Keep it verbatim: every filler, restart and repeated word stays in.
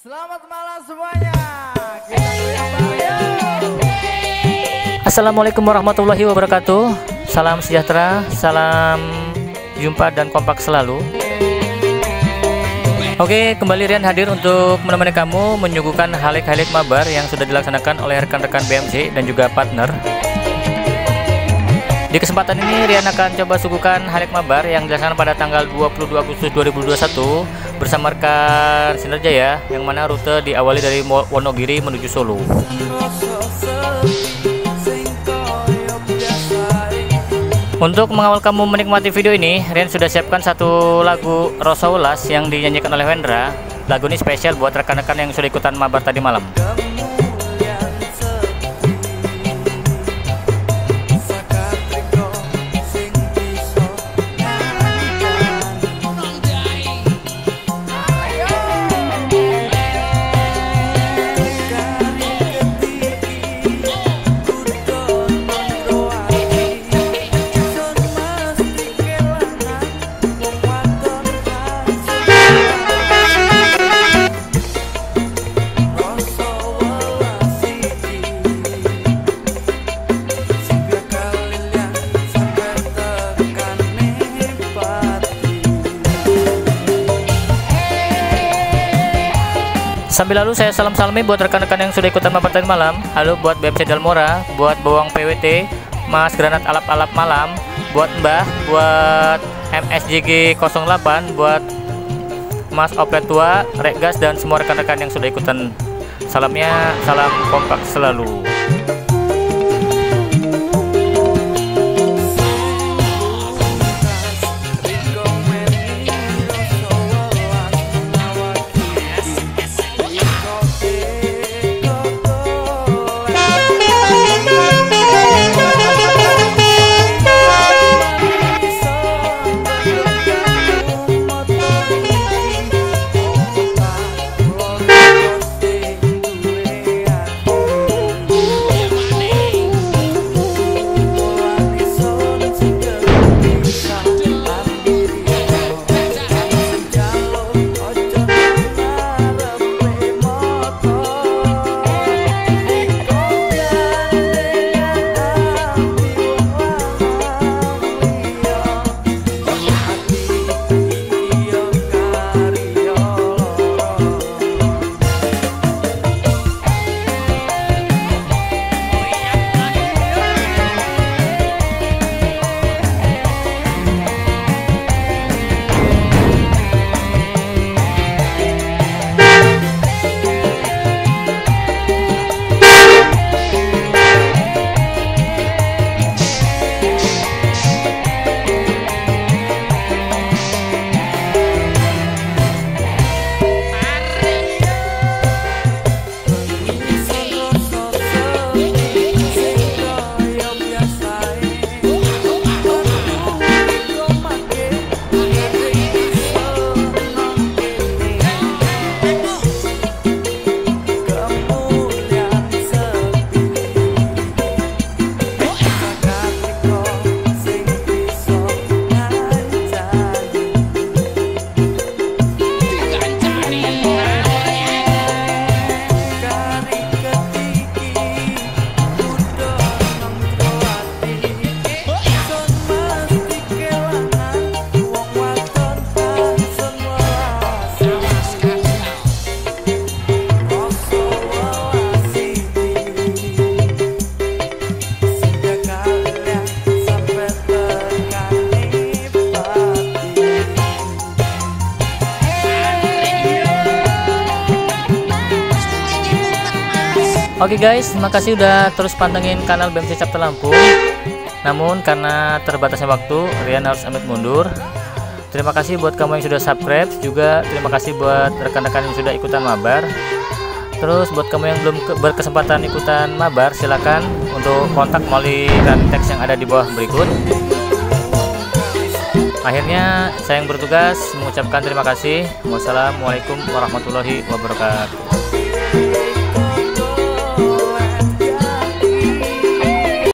Selamat malam semuanya. Kita goyang bareng. Assalamualaikum warahmatullahi wabarakatuh. Salam sejahtera, salam jumpa dan kompak selalu. Oke, kembali Rian hadir untuk menemani kamu menyuguhkan highlight-highlight mabar yang sudah dilaksanakan oleh rekan-rekan B M C dan juga partner. Di kesempatan ini Rian akan coba suguhkan highlight mabar yang dilaksanakan pada tanggal dua puluh dua Agustus dua ribu dua puluh satu bersama rekan Sinerjaya, yang mana rute diawali dari Wonogiri menuju Solo. Untuk mengawal kamu menikmati video ini, Rian sudah siapkan satu lagu Rasa Welas yang dinyanyikan oleh Wendra. Lagu ini spesial buat rekan-rekan yang sudah ikutan mabar tadi malam. Sambil lalu saya salam-salmi buat rekan-rekan yang sudah ikutan mabar tadi malam. Halo buat B M C Dalmora, buat Bawang P W T, Mas Granat Alap-Alap Malam, buat Mbah, buat M S J G nol delapan, buat Mas Oplet Tua, Rekgas, dan semua rekan-rekan yang sudah ikutan. Salamnya, salam kompak selalu. Oke guys, terima kasih udah terus pantengin kanal B M C Chapter Lampung. Namun karena terbatasnya waktu, Rian harus amit mundur. Terima kasih buat kamu yang sudah subscribe, juga terima kasih buat rekan-rekan yang sudah ikutan mabar. Terus buat kamu yang belum berkesempatan ikutan mabar, silakan untuk kontak melalui ranting teks yang ada di bawah berikut. Akhirnya saya yang bertugas mengucapkan terima kasih. Wassalamualaikum warahmatullahi wabarakatuh.